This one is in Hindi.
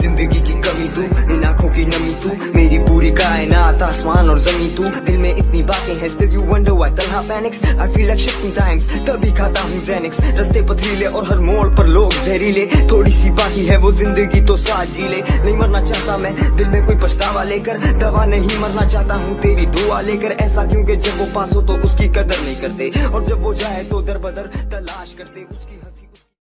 जिंदगी की कमी तू, इन आंखों की नमी तू, मेरी पूरी कायनात आसमान और जमी तू। दिल में इतनी बातें हैं still you wonder why तन्हा panics, I feel like shit sometimes, तभी खाता हूँ ज़ेनिक्स। रास्ते पथरीले और हर मोड़ पर लोग जहरीले, थोड़ी सी बाकी है वो जिंदगी तो साथ जी ले। नहीं मरना चाहता मैं दिल में कोई पछतावा लेकर, दवा नहीं मरना चाहता हूँ तेरी दुआ लेकर। ऐसा क्योंकि जब वो पास हो तो उसकी कदर नहीं करते, और जब वो जाए तो दर बदर तलाश करते उसकी।